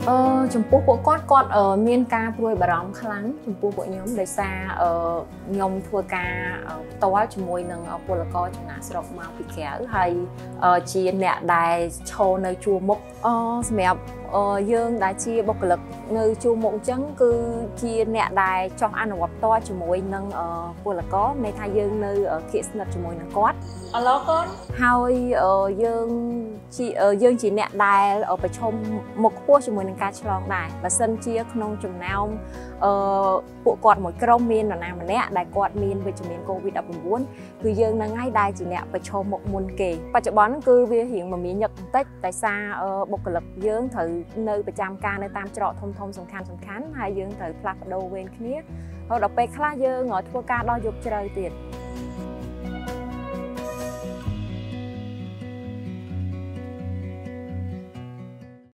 ចំពោះពួកគាត់មានការព្រួយបារម្ភខ្លាំងចំពោះពួកខ្ញុំដោយសារខ្ញុំធ្វើការផ្ទាល់ជាមួយនឹងពលករចំណាកស្រុកមកពីក្រៅហើយជាអ្នកដែលឈរនៅជួរមុខសម្រាប់យើងដែលជាបុគ្គលិកនៅជួរមុខអញ្ចឹងគឺជាអ្នកដែលចោះអនុវត្តផ្ទាល់ជាមួយនឹងពលករន័យថាយើងនៅគៀកស្និទ្ធជាមួយនឹងគាត់អឡូកូនហើយយើងជាអ្នកដែលប្រឈមមុខខ្ពស់ជាមួយនឹងការឆ្លងដែរបើសិនជាក្នុងចំណោមពួកគាត់មួយក្រុមមាននរណាម្នាក់ដែលគាត់មានវិជ្ជមាន COVID-19 គឺយើងនឹងហើយដែលជាអ្នកប្រឈមមុខមុនគេបច្ចុប្បន្នគឺវារៀងមមាញឹកបន្តិចតែសារបុគ្គលិកយើងត្រូវនៅប្រចាំការនៅតាមច្រកធំសំខាន់ហើយយើងត្រូវផ្លាស់ប្ដូរវេនគ្នាហើយដល់ពេលខ្លះយើងធ្វើការដល់យប់ជ្រៅទៀត